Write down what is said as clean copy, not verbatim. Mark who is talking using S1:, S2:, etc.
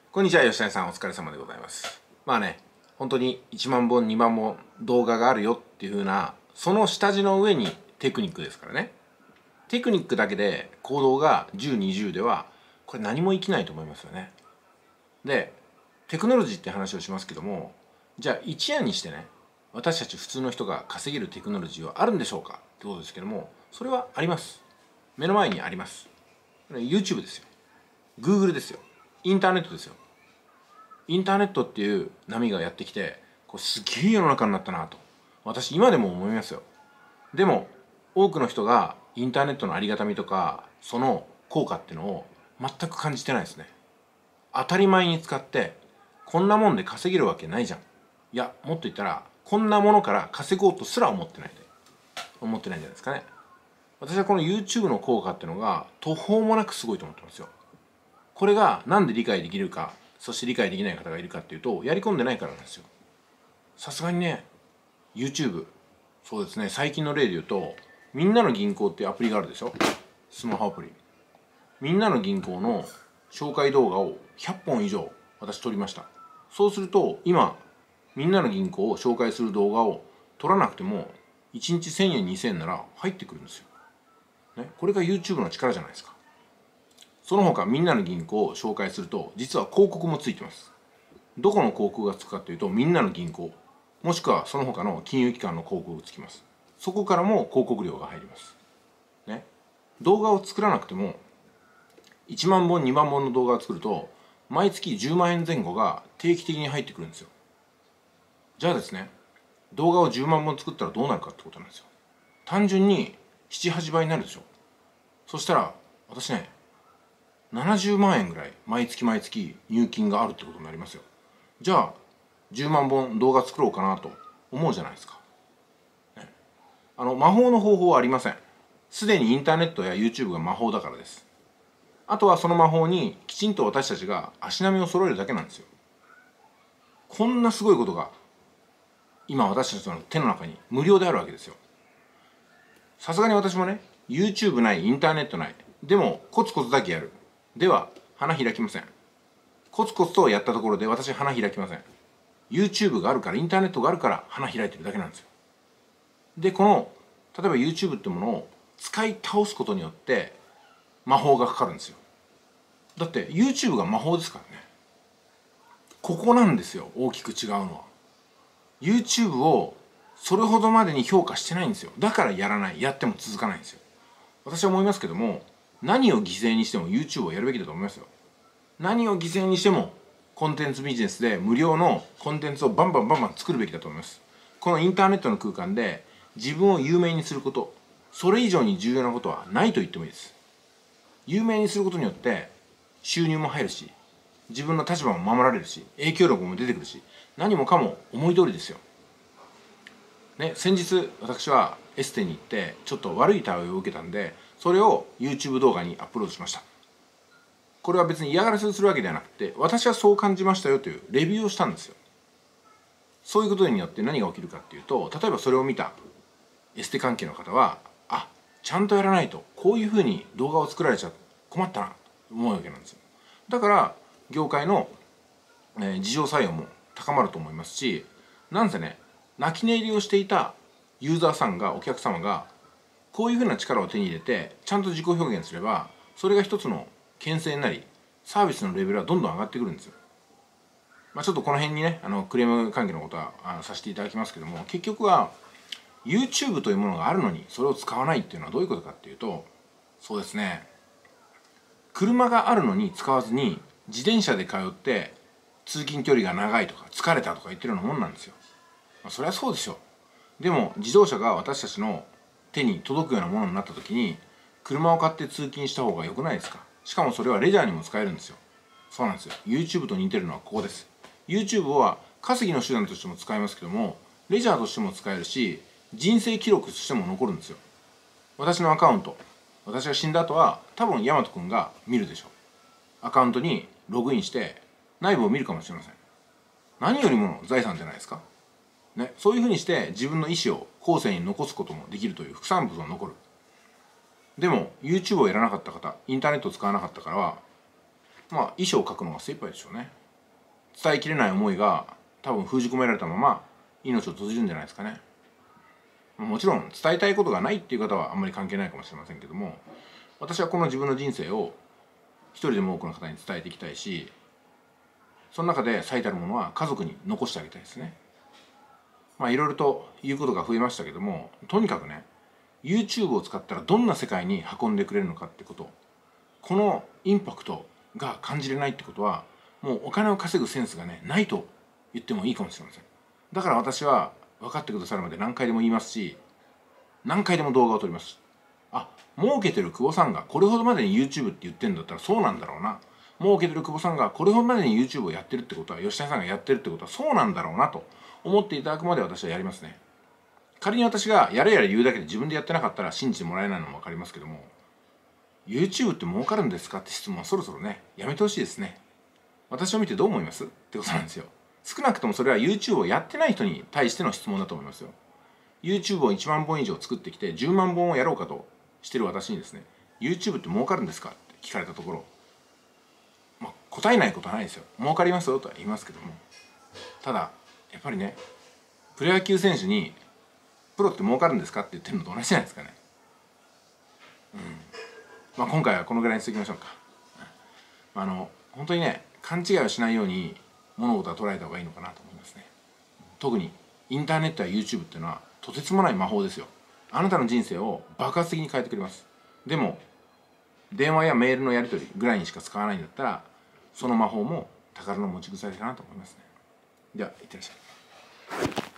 S1: こんにちは、吉谷さん、お疲れ様でございます。まあね、本当に1万本、2万本動画があるよっていう風な、その下地の上にテクニックですからね。テクニックだけで行動が10、20では、これ何も生きないと思いますよね。で、テクノロジーって話をしますけども、じゃあ一夜にしてね、私たち普通の人が稼げるテクノロジーはあるんでしょうかってことですけども、それはあります。目の前にあります。YouTube ですよ。Google ですよ。インターネットですよ。インターネットっていう波がやってきて、これすげえ世の中になったなと私今でも思いますよ。でも多くの人がインターネットのありがたみとかその効果っていうのを全く感じてないですね。当たり前に使ってこんなもんで稼げるわけないじゃん。いやもっと言ったらこんなものから稼ごうとすら思ってないんじゃないですかね。私はこの YouTube の効果っていうのが途方もなくすごいと思ってますよ。これがなんで理解できるか、そして理解できない方がいるかっていうと、やり込んでないからなんですよ。さすがにね、YouTube、そうですね、最近の例で言うと、みんなの銀行っていうアプリがあるでしょ。スマホアプリ。みんなの銀行の紹介動画を100本以上私撮りました。そうすると、今、みんなの銀行を紹介する動画を撮らなくても、1日1000円、2000円なら入ってくるんですよ。ね、これが YouTube の力じゃないですか。その他みんなの銀行を紹介すると実は広告もついてます。どこの広告がつくかというとみんなの銀行もしくはその他の金融機関の広告がつきます。そこからも広告料が入ります。ね、動画を作らなくても1万本2万本の動画を作ると毎月10万円前後が定期的に入ってくるんですよ。じゃあですね、動画を10万本作ったらどうなるかってことなんですよ。単純に7、8倍になるでしょ。そしたら私ね、70万円ぐらい毎月毎月入金があるってことになりますよ。じゃあ10万本動画作ろうかなと思うじゃないですか。ね、魔法の方法はありません。すでにインターネットや YouTube が魔法だからです。あとはその魔法にきちんと私たちが足並みを揃えるだけなんですよ。こんなすごいことが今私たちの手の中に無料であるわけですよ。さすがに私もね、 YouTube ない、インターネットない、でもコツコツだけやるでは花開きません。コツコツとやったところで私花開きません。 YouTube があるから、インターネットがあるから花開いてるだけなんですよ。でこの例えば YouTube ってものを使い倒すことによって魔法がかかるんですよ。だって YouTube が魔法ですからね。ここなんですよ、大きく違うのは。 YouTube をそれほどまでに評価してないんですよ。だからやらない、やっても続かないんですよ。私は思いますけども、何を犠牲にしても YouTube をやるべきだと思いますよ。何を犠牲にしてもコンテンツビジネスで無料のコンテンツをバンバンバンバン作るべきだと思います。このインターネットの空間で自分を有名にすること、それ以上に重要なことはないと言ってもいいです。有名にすることによって収入も入るし、自分の立場も守られるし、影響力も出てくるし、何もかも思い通りですよ。ね、先日私はエステに行ってちょっと悪い対応を受けたんで、それを YouTube 動画にアップロードしました。これは別に嫌がらせをするわけではなくて、私はそう感じましたよというレビューをしたんですよ。そういうことによって何が起きるかっていうと、例えばそれを見たエステ関係の方は、あ、ちゃんとやらないとこういうふうに動画を作られちゃ困ったなと思うわけなんですよ。だから業界の自浄作用も高まると思いますし、なんせね、泣き寝入りをしていたユーザーさんが、お客様がこういうふうな力を手に入れてちゃんと自己表現すれば、それが一つの牽制になり、サービスのレベルはどんどん上がってくるんですよ。ちょっとこの辺にね、クレーム関係のことはさせていただきますけども、結局は YouTube というものがあるのにそれを使わないっていうのはどういうことかっていうと、そうですね、車があるのに使わずに自転車で通って通勤距離が長いとか疲れたとか言ってるようなもんなんですよ。そりゃそうでしょう。でも自動車が私たちの手に届くようなものになった時に、車を買って通勤した方が良くないですか。しかもそれはレジャーにも使えるんですよ。そうなんですよ。 YouTube と似てるのはここです。 YouTube は稼ぎの手段としても使えますけども、レジャーとしても使えるし、人生記録としても残るんですよ。私のアカウント、私が死んだ後は多分大和くんが見るでしょう。アカウントにログインして内部を見るかもしれません。何よりもの財産じゃないですか。ね、そういうふうにして自分の意思を後世に残すこともできるという副産物が残る。でも YouTube をやらなかった方、インターネットを使わなかったからはまあ遺書を書くのが精一杯でしょうね。伝えきれない思いが多分封じ込められたまま命を閉じるんじゃないですかね。もちろん伝えたいことがないっていう方はあんまり関係ないかもしれませんけども、私はこの自分の人生を一人でも多くの方に伝えていきたいし、その中で最たるものは家族に残してあげたいですね。まあいろいろと言うことが増えましたけども、とにかくね YouTube を使ったらどんな世界に運んでくれるのかってこと、このインパクトが感じれないってことは、もうお金を稼ぐセンスがねないと言ってもいいかもしれません。だから私は分かってくださるまで何回でも言いますし、何回でも動画を撮ります。あ、儲けてる久保さんがこれほどまでに YouTube って言ってるんだったらそうなんだろうな、儲けてる久保さんがこれほどまでに YouTube をやってるってことは、吉田さんがやってるってことはそうなんだろうなと思っていただくまで私はやりますね。仮に私がやれやれ言うだけで自分でやってなかったら信じてもらえないのも分かりますけども、 YouTube って儲かるんですかって質問はそろそろねやめてほしいですね。私を見てどう思いますってことなんですよ。少なくともそれは YouTube をやってない人に対しての質問だと思いますよ。 YouTube を1万本以上作ってきて10万本をやろうかとしてる私にですね、 YouTube って儲かるんですかって聞かれたところ、まあ、答えないことはないですよ。儲かりますよとは言いますけども、ただやっぱりね、プロ野球選手にプロって儲かるんですかって言ってるのと同じじゃないですかね。まあ今回はこのぐらいにしておきましょうか。本当にね勘違いをしないように物事は捉えた方がいいのかなと思いますね。特にインターネットや YouTube っていうのはとてつもない魔法ですよ。あなたの人生を爆発的に変えてくれます。でも電話やメールのやり取りぐらいにしか使わないんだったら、その魔法も宝の持ち腐れかなと思いますね。では、いってらっしゃい。